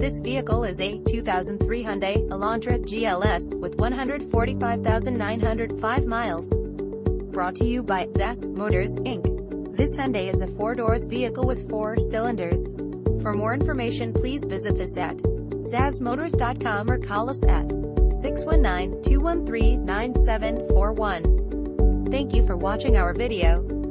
This vehicle is a 2003 Hyundai Elantra GLS with 145,905 miles. Brought to you by ZAS Motors Inc. This Hyundai is a 4-doors vehicle with 4 cylinders. For more information, please visit us at zasmotors.com or call us at 619-213-9741. Thank you for watching our video.